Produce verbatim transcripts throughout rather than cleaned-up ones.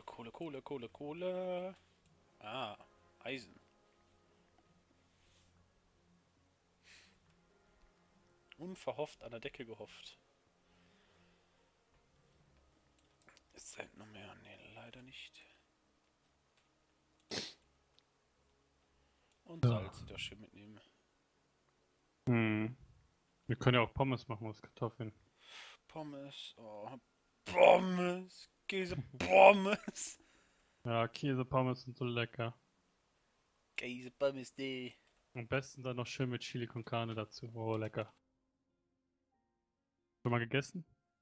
Kohle, Kohle, Kohle, Kohle. Ah, Eisen. Unverhofft an der Decke gehofft. Ist Sand noch mehr? Nee, leider nicht. Und Ja. Salz, das schön mitnehmen. Hm. Wir können ja auch Pommes machen aus Kartoffeln. Pommes, oh, Pommes, Käse, Pommes. Ja, Käse-Pommes sind so lecker. Käse, Pommes, die. Am besten dann noch schön mit Chili con Carne dazu. Oh, lecker. Schon mal gegessen?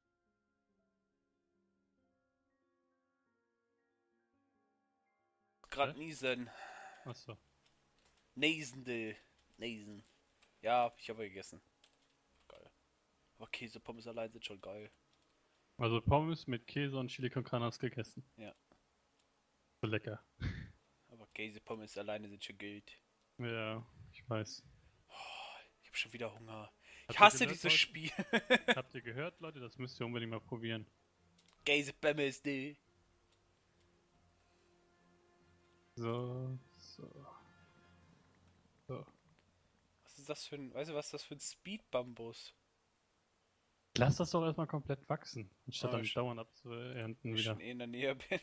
Grad Hä? niesen. Achso. Nesende. Nesen. Ja, ich habe gegessen. Geil. Aber Käse, Pommes allein sind schon geil. Also Pommes mit Käse und Chili con Carne hast gegessen. Ja. So lecker. Aber Käse, Pommes alleine sind schon gut. Ja, ich weiß. Ich habe schon wieder Hunger. Ich Habt ihr hasse gehört, dieses Leute? Spiel. Habt ihr gehört, Leute? Das müsst ihr unbedingt mal probieren. Käse, Pommes, die. So, so. So. Was ist das für ein, weißt du, was ist das für ein Speed-Bambus? Lass das doch erstmal komplett wachsen, anstatt Oh, dann ich- dauernd abzuernten Wenn ich wieder. schon eh in der Nähe bin.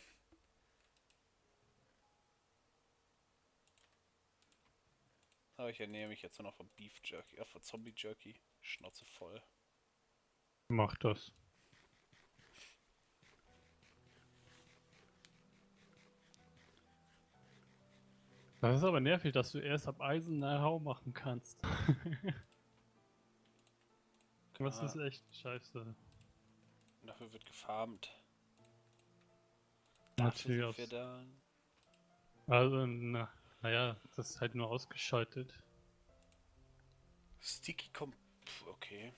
Aber ich ernähre mich jetzt nur noch von Beef Jerky, äh, von Zombie Jerky. Schnauze voll. Mach das. Das ist aber nervig, dass du erst ab Eisen eine Hau machen kannst. Was ist Ah, echt scheiße. dafür wird gefarmt. Natürlich Dafür aus. sind wir da. Also, na, naja, das ist halt nur ausgeschaltet. Sticky Comp... Pff, okay.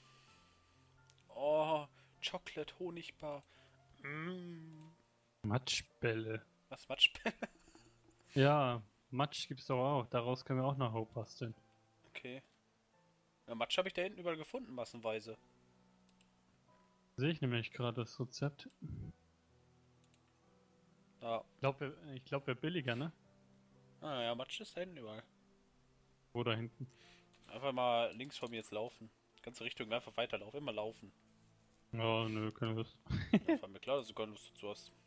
Oh, Chocolate Honigbar. Mm. Matschbälle. Was, Matschbälle? Ja, Matsch gibt's doch auch. Daraus können wir auch noch Hau basteln. Okay. Ja, Matsch habe ich da hinten überall gefunden, massenweise. Sehe ich nämlich gerade das Rezept. Ja. Ich glaube, ich glaub, wäre billiger, ne? Ah ja, Matsch ist da hinten überall. Wo da hinten? Einfach mal links von mir jetzt laufen. Ganze Richtung einfach weiterlaufen, immer laufen. Oh, nö, keine Lust. Ja, war mir klar, dass du keine Lust dazu hast.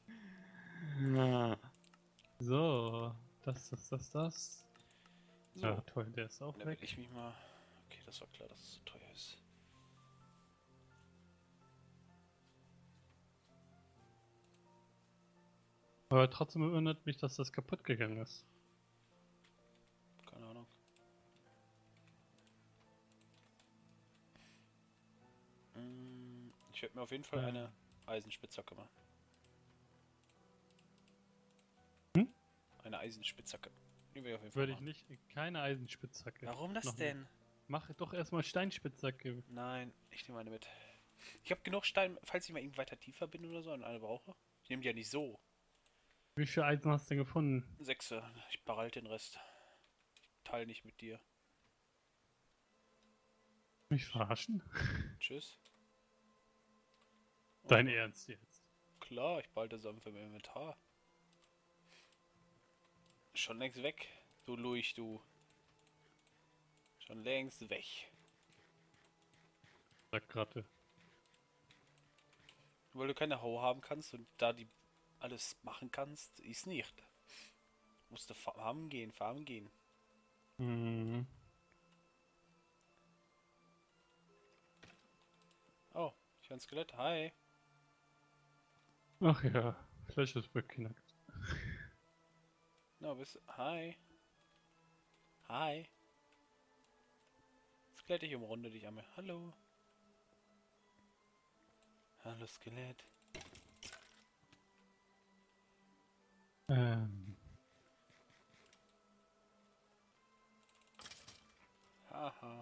So, das, das, das, das. So, Ja, toll, der ist auch dann will weg. ich mich mal... Okay, das war klar, dass es so teuer ist. Aber trotzdem erinnert mich, dass das kaputt gegangen ist. Keine Ahnung. Mm, Ich werde mir auf jeden Fall Ähm. eine Eisenspitzhacke machen. Hm? Eine Eisenspitzhacke. Die will ich auf jeden Fall Würde ich machen. nicht, keine Eisenspitzhacke. Warum das Noch denn? nicht. Mach doch erstmal Steinspitzhacke. Nein, ich nehme eine mit. Ich habe genug Stein, falls ich mal eben weiter tiefer bin oder so und eine brauche. Ich nehme die ja nicht so. Wie viel Eisen hast du denn gefunden? Sechse. Ich behalte den Rest. Ich teile nicht mit dir. Mich verarschen? Tschüss. Dein Ernst jetzt? Klar, ich behalte das einfach im Inventar. Schon längst weg, du Luich, du. Schon längst weg. Sag Ratte. Weil du keine Hau haben kannst und da die alles machen kannst, ist nicht. Musste farmen gehen, farmen gehen. Hm. Oh, ich höre ein Skelett. Hi. Ach ja, Fleisch ist beknackt. Na, bist Hi. Hi. Skelett, ich umrunde dich einmal. Hallo. Hallo, Skelett. Ähm. Haha.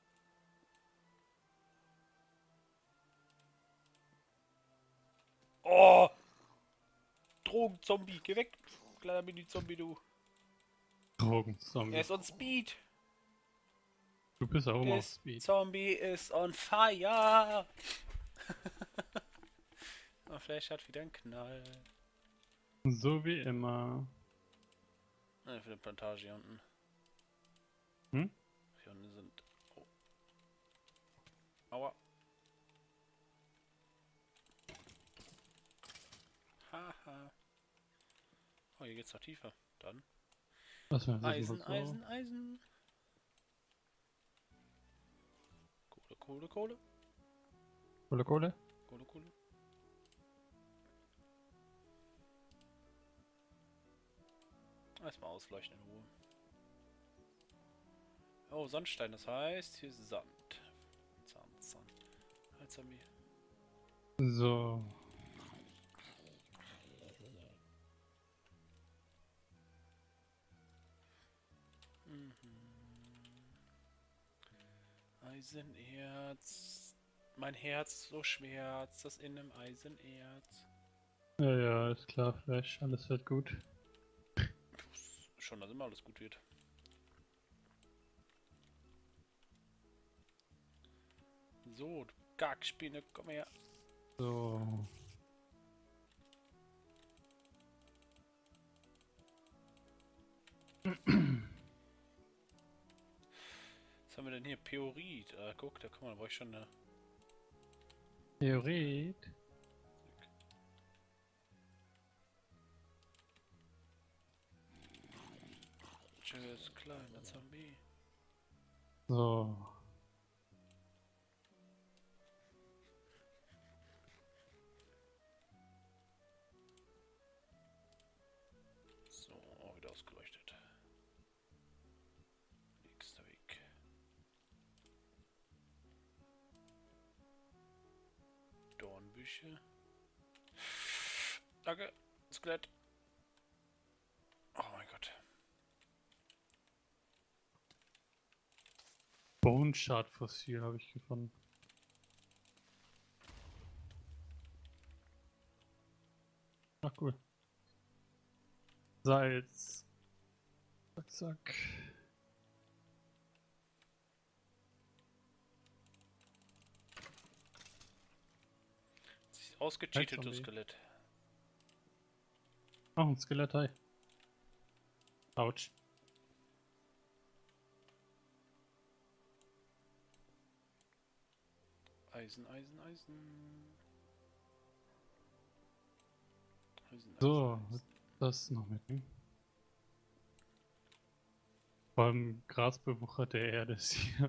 Oh! Drogenzombie, geh weg! Kleiner Mini-Zombie, du. Drogenzombie. Er ist on Speed. Du bist auch immer auf This Speed. Zombie is on fire. Und Flash hat wieder einen Knall. So wie immer. Ne, für eine Plantage hier unten. Hm? Hier unten sind. Oh. Aua. Haha. Oh, hier geht's noch tiefer. Dann. Was wir versuchen Eisen, das so. Eisen, Eisen. Kohle, Kohle, Kohle. Kohle, Kohle. Kohle, Kohle. Erstmal ausleuchten in Ruhe. Oh, Sandstein, das heißt, hier ist Sand. Sand, Sand. Halt, Zombie. So. Mhm. Eisenerz. Mein Herz so schmerzt, das in einem Eisenerz. Ja, ja, ist klar, Flash. Alles wird gut. Schon, dass immer alles gut wird. So, du Kackspinne, komm her. So. Was haben wir denn hier? Peorit. Ah, guck, da kann man, da brauche ich schon eine. Theorie. Tschüss, kleiner Zombie. So. So, auch wieder ausgeleuchtet. Nächster Weg. Dornbüsche. Danke, Skelett. Oh mein Gott. Bone Shard Fossil habe ich gefunden. Ach cool. Salz. Zack, zack. Ausgecheatetes Zombie. Skelett. Ach, ein Skelettei. Autsch. Eisen, Eisen, Eisen. Eisen, So, Eisen, Eisen. das noch mitnehmen. Vor allem grasbewucherte Erde ist hier.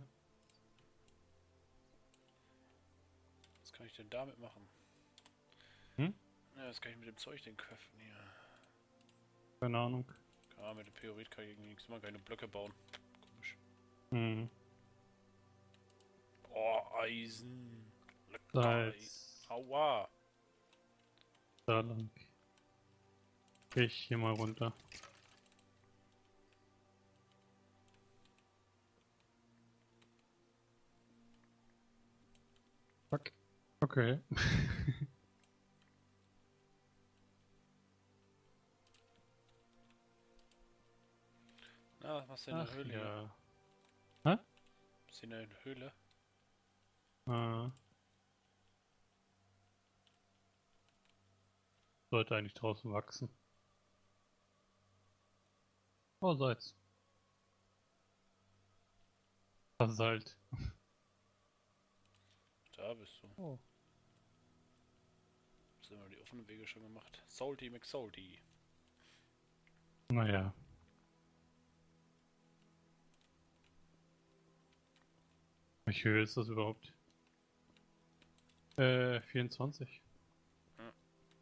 Was kann ich denn damit machen? Hm? Ja, was kann ich mit dem Zeug denn köpfen hier? Keine Ahnung. Ah, mit dem Pyrit kann ich irgendwie nichts machen, keine Blöcke bauen. Komisch. Hm. Oh, Eisen. Lecker. Salz. Aua. Da lang. Geh ich hier mal runter. Fuck. Okay. Na, was machst du in der Ach Höhle? ja. Hä? Bist du in der Höhle? Ah. Sollte eigentlich draußen wachsen. Oh, Salz. Basalt. Da bist du. Oh. Jetzt haben wir die offenen Wege schon gemacht. Salty McSalty. Naja. Welche Höhe ist das überhaupt? Äh, vierundzwanzig. Ja.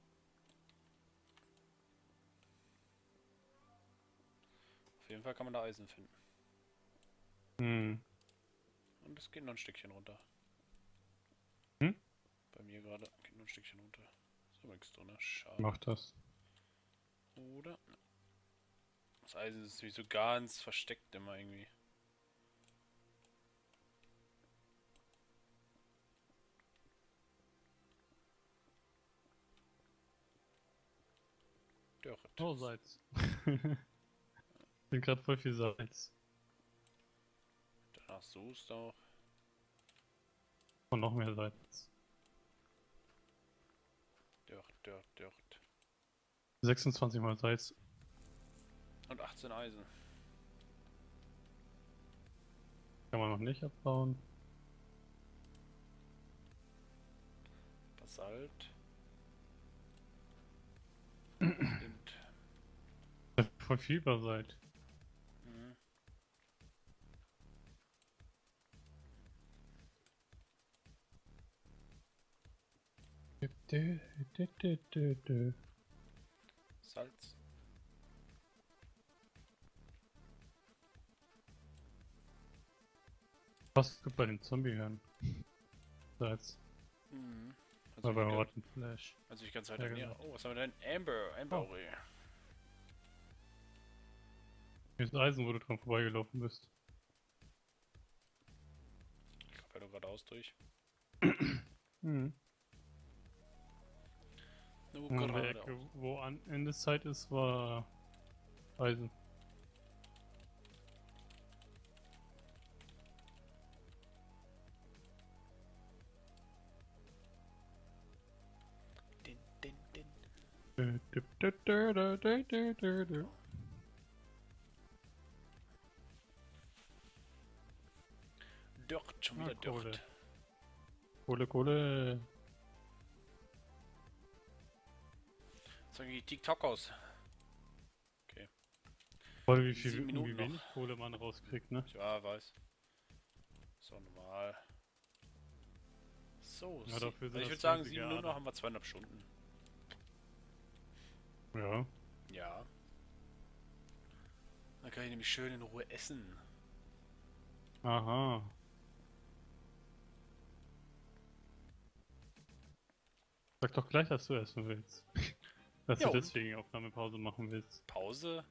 Auf jeden Fall kann man da Eisen finden. Hm. Und es geht noch ein Stückchen runter. Hm? Bei mir gerade geht noch ein Stückchen runter. Ist aber nichts drin, ne? Schade. Mach das. Oder? Ne. Das Eisen ist nämlich so ganz versteckt immer irgendwie. Dörret. Oh, Salz. Sind gerade voll viel Salz. Danach suchst du auch. Und noch mehr Salz. Dörret, Dörret, Dörret. sechsundzwanzig mal Salz. Und achtzehn Eisen. Kann man noch nicht abbauen. Basalt. Nimmt. Voll viel Basalt. Mhm. Dö, dö, dö, dö, dö. Salz. Was gibt bei den Zombie-Hören? Salz. Mhm. Also Oder bei ich, Rotten Flash. also ich kann es halt Ja, ernähren. genau. Oh, was haben wir denn? Amber. Amber. Oh. Hier ist Eisen, wo du dran vorbeigelaufen bist. Ich glaube, ja geradeaus durch. Mhm. Nur Und in der geradeaus. Ecke, wo an Endeszeit ist, war Eisen. Din, din, din. Dö, dö, dö, dö, dö, dö, dö, dö, dö. Dirt, schon Ah, wieder Kohle. Dirt. Kohle, Kohle. So wie TikTok aus. Voll wie viel, Sieben wie Minuten wenig noch. Kohle man rauskriegt, ne? Ja, weiß. So, normal. So, Ja, sie- dafür sind also ich das würde sagen, riesige sieben Minuten noch Adern. haben wir zweieinhalb Stunden. Ja. Ja. Dann kann ich nämlich schön in Ruhe essen. Aha. Sag doch gleich, dass du essen willst. Dass Ja, du und? deswegen Aufnahmepause machen willst. Pause?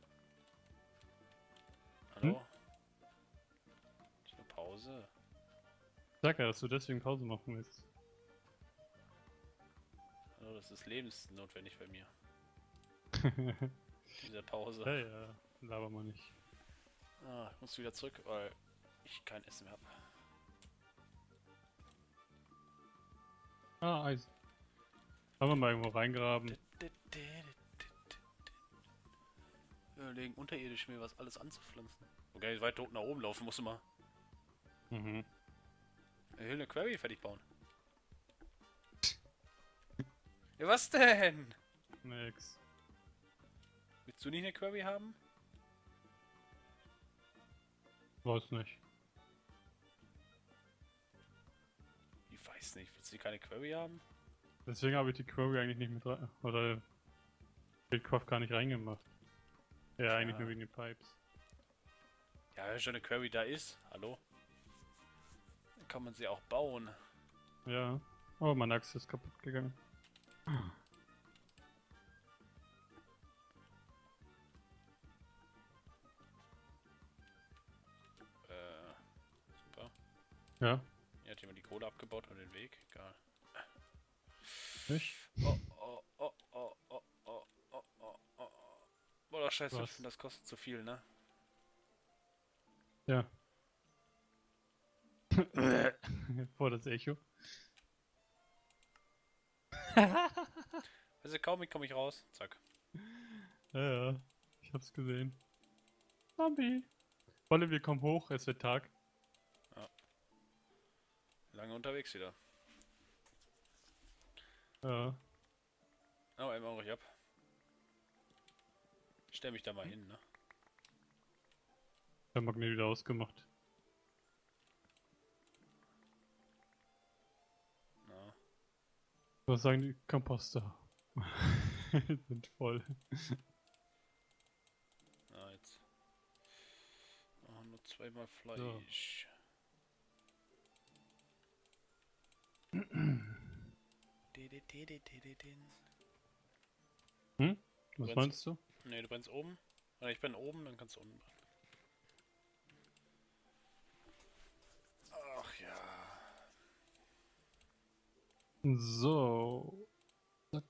Hm? Hallo? Ist eine Pause? Sag ja, dass du deswegen Pause machen willst. Hallo, das ist lebensnotwendig bei mir. Diese Pause. Ja, ja, laber mal nicht. Ah, ich muss wieder zurück, weil ich kein Essen mehr habe. Ah, Eisen. Haben wir mal irgendwo reingraben. Wir überlegen unterirdisch mir was alles anzupflanzen. Okay, weiter unten nach oben laufen musst du mal. Mhm. Ich will eine Quarry fertig bauen. Ja, was denn? Nix. Willst du nicht eine Quarry haben? Weiß nicht. Ich weiß nicht. Willst du keine Quarry haben? Deswegen habe ich die Quarry eigentlich nicht mit rein. Oder Buildcraft gar nicht reingemacht. Ja, eigentlich Ja. nur wegen den Pipes. Ja, wenn schon eine Quarry da ist. Hallo? Dann kann man sie auch bauen. Ja. Oh, meine Axt ist kaputt gegangen. Äh, super. Ja, Hier hat jemand die Kohle abgebaut und den Weg. Egal. nicht? Oh, oh, oh, oh, oh, oh, oh, oh, oh. Boah, scheiße, Was? das kostet zu viel, ne? Ja. Vor das Echo. Also kaum komme ich raus. Zack. Ja, ja. Ich hab's gesehen. Zombie. Wolle, wir kommen hoch, es wird Tag. Lange unterwegs wieder. Ja. Oh, einmal auch ich ab. Stell mich da mal hin, ne? Der Magnet wieder ausgemacht. Na. Was sagen die Komposter? Sind voll. Na, jetzt. Oh, nur zweimal Fleisch. Hm? Was brennst- meinst du? Ne, du brennst oben. Oder ich bin oben, dann kannst du unten brennen. Ach ja. So. Zack.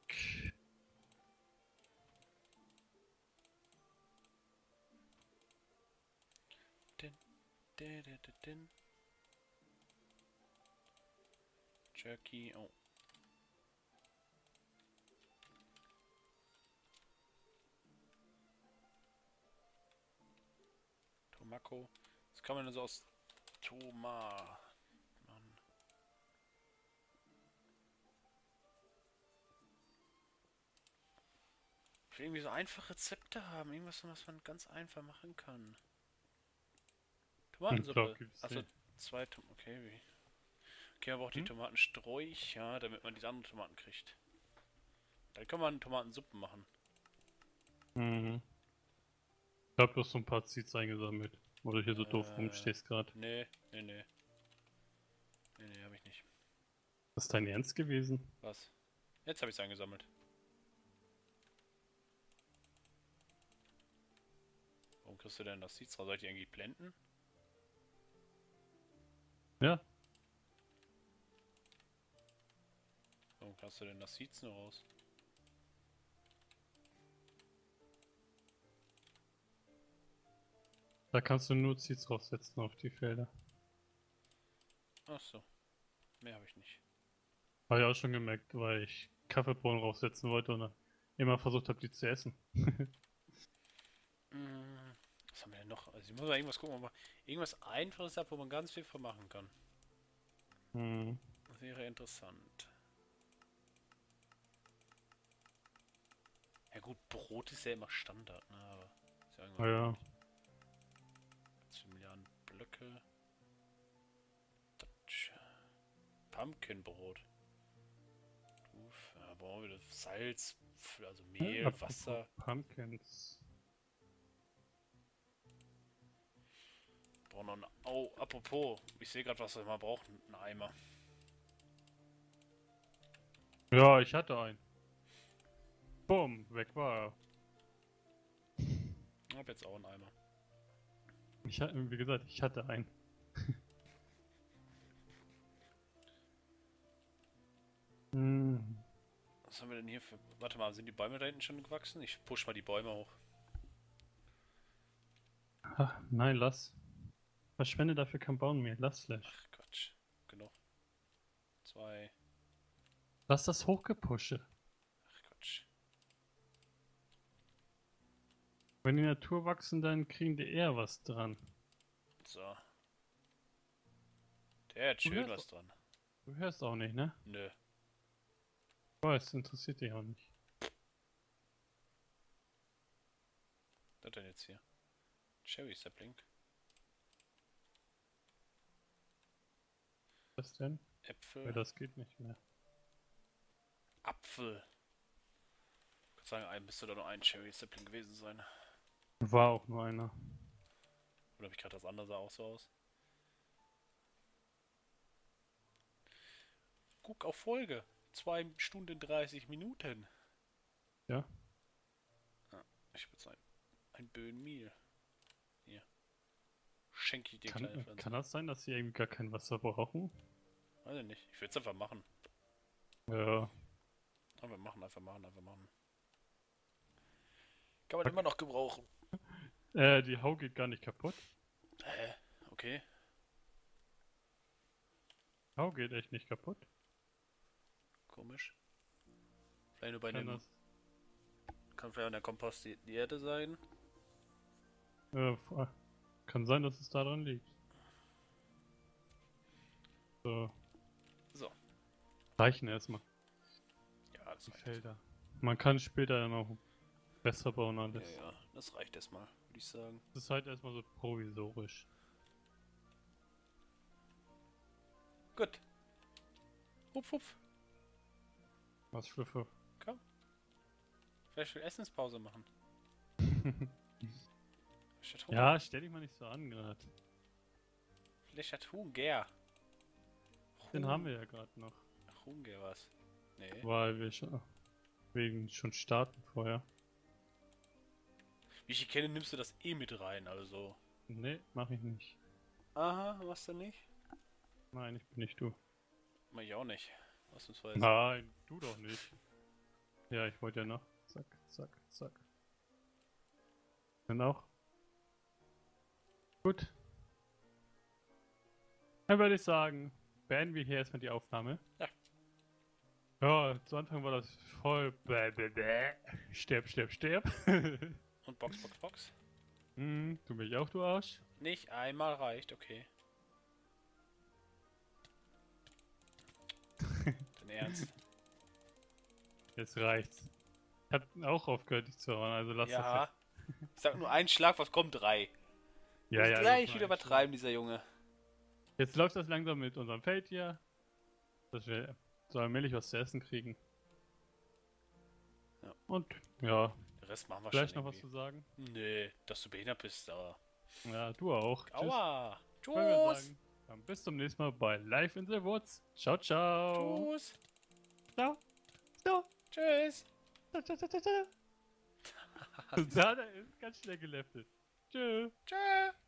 Jerky, oh. Tomako. Was kann man denn so aus Tomaten machen? Ich will irgendwie so einfache Rezepte haben. Irgendwas, was man ganz einfach machen kann. Tomatensuppe. Achso, zwei Tomaten. Okay, wie? Okay, man braucht hm? die Tomatensträucher, damit man diese anderen Tomaten kriegt. Dann kann man Tomatensuppen machen. Mhm. Ich hab bloß so ein paar Seeds eingesammelt. Oder hier so äh, doof rumstehst gerade. Nee, nee, nee. Nee, nee, hab ich nicht. Das ist dein Ernst gewesen? Was? Jetzt hab ich's eingesammelt. Warum kriegst du denn das Seeds raus? Soll ich die irgendwie blenden? Ja. Warum kriegst du denn das Seeds nur raus? Da kannst du nur Seeds draufsetzen auf die Felder. Ach so. Mehr habe ich nicht. Habe ich auch schon gemerkt, weil ich Kaffeebohnen draufsetzen wollte und immer versucht habe, die zu essen. Was haben wir denn noch? Also ich muss mal irgendwas gucken, aber irgendwas Einfaches hat, wo man ganz viel von machen kann. Hm. Das wäre interessant. Ja gut, Brot ist ja immer Standard, ne? Aber ist ja irgendwas. Ja. Milliarden Blöcke. Pumpkinbrot. Uff, ja, brauchen wir das Salz, also Mehl, ja, Wasser. Pumpkins. Brauchen noch einen. Oh, apropos, ich sehe gerade, was wir mal brauchen. Ein Eimer. Ja, ich hatte einen. Bumm, weg war er. Ich hab jetzt auch einen Eimer. Ich hatte, wie gesagt, ich hatte einen. hm. Was haben wir denn hier für... Warte mal, sind die Bäume da hinten schon gewachsen? Ich push mal die Bäume hoch. Ach, nein, lass. Verschwende dafür kein Baum mehr. Lass, Slash. Ach Quatsch. Genug. Zwei. Lass das hochgepushe. Ach Quatsch. Wenn die Natur wachsen, dann kriegen die eher was dran. So. Der hat schön was dran. Du hörst auch nicht, ne? Nö. Ich weiß, interessiert dich auch nicht. Was denn jetzt hier? Cherry Sapling. Was denn? Äpfel. Ja, das geht nicht mehr. Apfel. Ich würde sagen, ein müsste da noch ein Cherry Sapling gewesen sein. War auch nur einer. Oder habe ich gerade das andere sah auch so aus? Guck auf Folge. zwei Stunden dreißig Minuten. Ja. Ah, ich würde sagen, ein Böhnmehl. Hier. Schenke ich dir kann, kleine Pflanze. Kann das sein, dass sie irgendwie gar kein Wasser brauchen? Weiß ich nicht. Ich würde es einfach machen. Ja. Einfach machen, einfach machen, einfach machen. Kann man okay. Immer noch gebrauchen. Äh, die Hau geht gar nicht kaputt. Hä? Okay. Hau geht echt nicht kaputt. Komisch. Vielleicht nur bei kann dem... Das... Kann vielleicht an der Kompost die, die Erde sein. Äh, kann sein, dass es daran liegt. So. So. Reichen erstmal. Ja, das die reicht. Felder. Man kann später ja noch besser bauen alles. Ja, ja, das reicht erstmal, würde ich sagen. Das ist halt erstmal so provisorisch. Gut. Hupf, hupf. Was für für? Komm. Vielleicht will Essenspause machen. Ja, stell dich mal nicht so an gerade. Vielleicht hat Hunger. Den haben wir ja gerade noch. Hunger was? Nee. Weil wir schon wegen schon starten vorher. Wie ich kenne, nimmst du das eh mit rein, also. Nee, mach ich nicht. Aha, machst du nicht? Nein, ich bin nicht du. Mach ich auch nicht. Ausnahmsweise. Nein, du doch nicht. Ja, ich wollte ja noch. Zack, zack, zack. Dann auch. Gut. Dann würde ich sagen, beenden wir hier erstmal die Aufnahme. Ja. Ja, zu Anfang war das voll bäh, bäh, bäh. Sterb, sterb, sterb. Und Box, Box, Box. Hm, du mich auch, du Arsch. Nicht einmal reicht, okay. Dein Ernst? Jetzt reicht's. Ich hab auch aufgehört, dich zu hauen, also lass das Ja. jetzt. Ich sag nur einen Schlag, was kommt? Drei. Ja, Muss ja. gleich das wieder war ein übertreiben, dieser Junge. Schlag. Jetzt läuft das langsam mit unserem Feld hier. Dass wir so allmählich was zu essen kriegen. Ja. Und ja, Den Rest machen wir vielleicht schon noch was zu irgendwie. sagen. Nee, dass du behindert bist, aber... Ja, du auch. Aua! Tschüss. Wollen wir Tschüss! sagen. Dann bis zum nächsten Mal bei Live in the Woods. Ciao, ciao. Tschüss! Ciao. Ciao. Tschüss! Ciao, ciao, ciao, ciao, ciao. Da, der ist ganz schnell geleftet. Tschö. Tschüss!